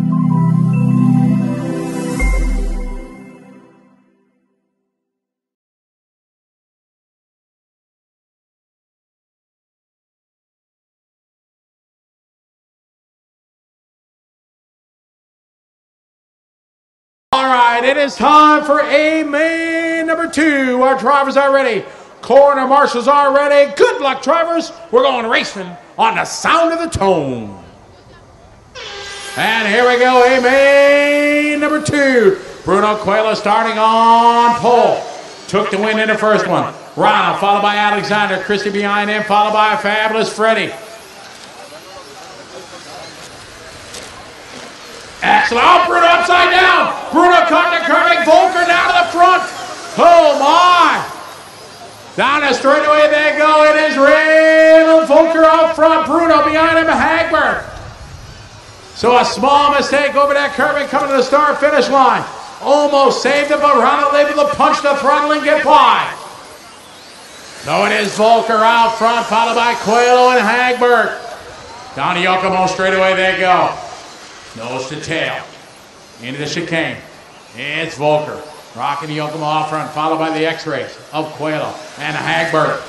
All right, it is time for A main number 2. Our drivers are ready. Coroner marshals are ready. Good luck, drivers. We're going racing on the sound of the tone. And here we go, A main number 2. Bruno Coelho starting on pole. Took the win in the first one. Ronald followed by Alexander. Christie behind him, followed by a fabulous Freddie. Excellent. Oh, Bruno upside down. Bruno caught the curving. Volker down to the front. Oh, my. Down the straightaway they go. It is Raymond Volker out front. Bruno behind him, Hagberg. So a small mistake over that curving coming to the start-finish line. Almost saved it, but Ronald able to punch the throttle and get by. So it is Volker out front, followed by Coelho and Hagberg. Down to Yokomo straightaway they go. Nose to tail. Into the chicane. It's Volker. Rocking the Yokomo out front, followed by the X-rays of Coelho and Hagberg.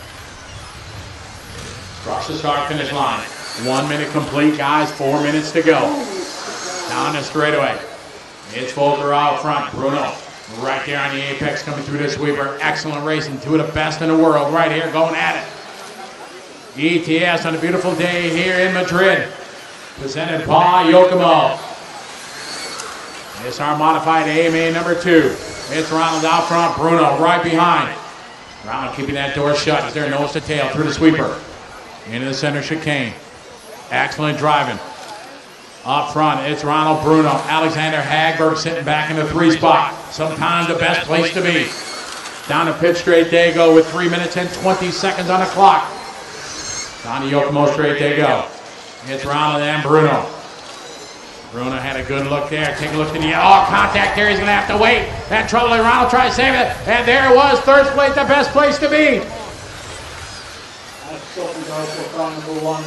Across the start-finish line. 1 minute complete, guys. 4 minutes to go. Down the straightaway. It's Volker out front. Bruno right there on the apex coming through the sweeper. Excellent racing. 2 of the best in the world right here going at it. ETS on a beautiful day here in Madrid. Presented by Yokomo. It's our modified A main number 2. It's Ronald out front. Bruno right behind. Ronald keeping that door shut as they're nose to tail through the sweeper. Into the center chicane. Excellent driving. Up front, it's Ronald, Bruno, Alexander Hagberg sitting back in the 3 spot. Sometimes the best place to be. Down to pit straight they go with 3 minutes and 20 seconds on the clock. Down to Yokomo straight they go. It's Ronald and Bruno. Bruno had a good look there. Take a look at the contact there. He's going to have to wait. That trouble. Ronald tried to save it. And there it was. Third place, the best place to be. That's number 1.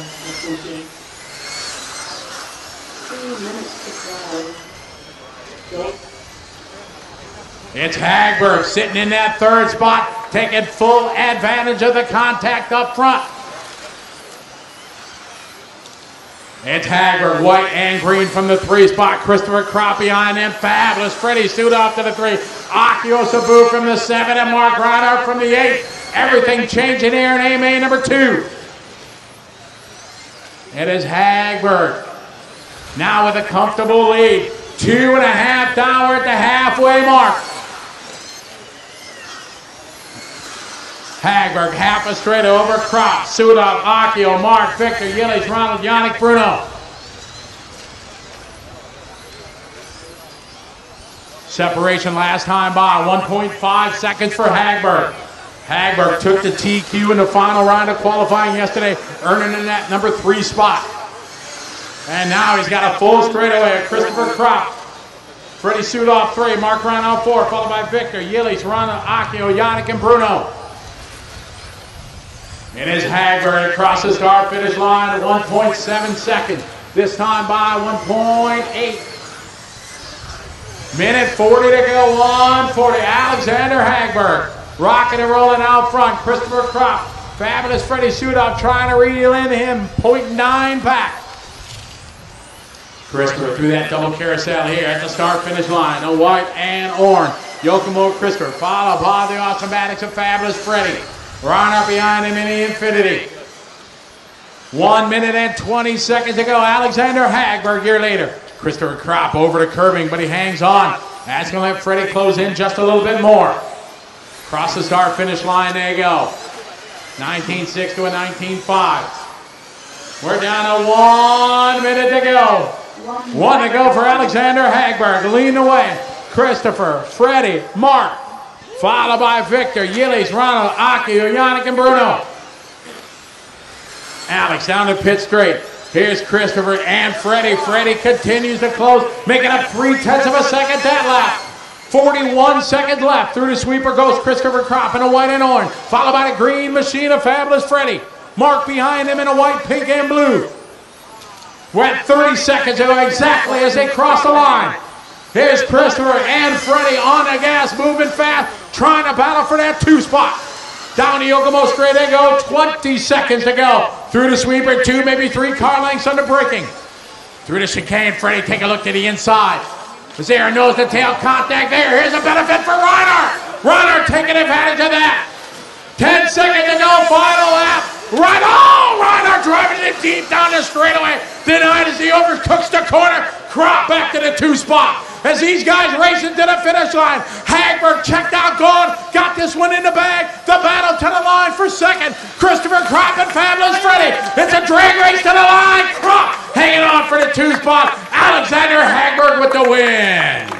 2 minutes to drive. It's Hagberg sitting in that 3rd spot, taking full advantage of the contact up front. It's Hagberg, white and green from the 3 spot. Christopher Kropp behind him. Fabulous. Freddie Suit off to the 3. Akio Sabu from the 7 and Mark Reinhardt from the 8. Everything changing here in A main number 2. It is Hagberg. Now with a comfortable lead. 2.5 down at the halfway mark. Hagberg half a straight over. Kropp, Sudov, Akio, Mark, Victor, Yilich, Ronald, Yannick, Bruno. Separation last time by 1.5 seconds for Hagberg. Hagberg took the TQ in the final round of qualifying yesterday, earning in that number 3 spot. And now he's got a full straightaway of Christopher Kropp. Freddie Sudov 3, Mark Reinhardt 4, followed by Victor, Yilich, Ronald, Akio, Yannick, and Bruno. It is Hagberg across the start-finish line at 1.7 seconds. This time by 1.8. Minute 40 to go, 1:40. Alexander Hagberg rocking and rolling out front. Christopher Kropp, fabulous Freddie Sudov trying to reel in him, 0.9 back. Christopher through that double carousel here at the start-finish line. A white and orange. Yokomo Christopher followed by the automatics of fabulous Freddie. Reinhardt behind him in the infinity. 1 minute and 20 seconds to go. Alexander Hagberg here later. Christopher Kropp over to curbing, but he hangs on. That's going to let Freddie close in just a little bit more. Across the start-finish line they go. 19.6 to a 19.5. We're down to 1 minute to go. 1 to go for Alexander Hagberg. Leading away. Christopher, Freddie, Mark. Followed by Victor, Yilich, Ronald, Akio, Yannick, and Bruno. Alex down to pit straight. Here's Christopher and Freddie. Freddie continues to close, making up 0.3 of a second that lap. 41 seconds left. Through the sweeper goes Christopher Kropp in a white and orange, followed by the green machine of fabulous Freddie. Mark behind him in a white, pink, and blue. Went 30 seconds ago exactly as they crossed the line. Here's Christopher and Freddie on the gas, moving fast, trying to battle for that 2 spot. Down to Yokomo straight they go, 20 seconds to go. Through the sweeper, 2, maybe 3 car lengths under braking. Through the chicane, Freddie, take a look to the inside. Is there a nose-to-tail contact there? Here's a benefit for Reiner. Reiner taking advantage of that. 10 seconds to go, final lap. Right, oh, Reiner driving it deep down the straightaway. Denied as he overcooks the corner. Crop back to the 2 spot. As these guys racing to the finish line. Hagberg checked out, gone, got this one in the bag. The battle to the line for second. Christopher Crop and Fabulous Freddie. It's a drag race to the line. Crop hanging on for the 2 spot. Alexander Hagberg with the win.